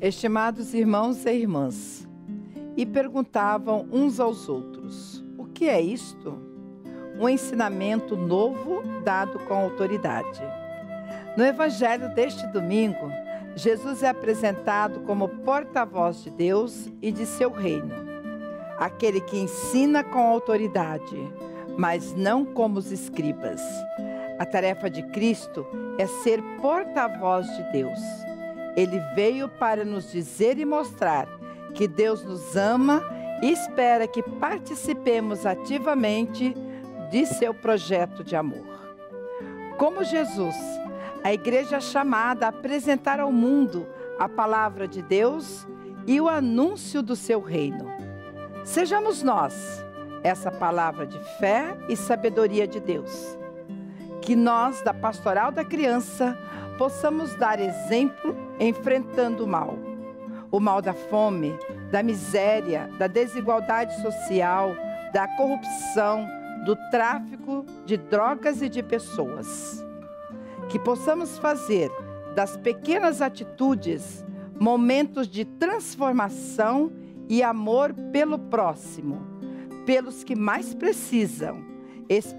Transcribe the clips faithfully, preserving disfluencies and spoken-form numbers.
estimados irmãos e irmãs, e perguntavam uns aos outros: o que é isto? Um ensinamento novo dado com autoridade. No evangelho deste domingo, Jesus é apresentado como porta-voz de Deus e de seu reino, aquele que ensina com autoridade, mas não como os escribas. A tarefa de Cristo é ser porta-voz de Deus. Ele veio para nos dizer e mostrar que Deus nos ama e espera que participemos ativamente de seu projeto de amor. Como Jesus, a igreja é chamada a apresentar ao mundo a palavra de Deus e o anúncio do seu reino. Sejamos nós essa palavra de fé e sabedoria de Deus. Que nós, da Pastoral da Criança, possamos dar exemplo enfrentando o mal. O mal da fome, da miséria, da desigualdade social, da corrupção, do tráfico de drogas e de pessoas. Que possamos fazer das pequenas atitudes momentos de transformação e amor pelo próximo, pelos que mais precisam,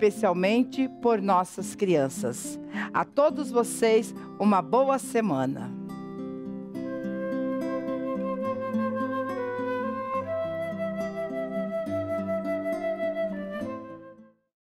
especialmente por nossas crianças. A todos vocês, uma boa semana.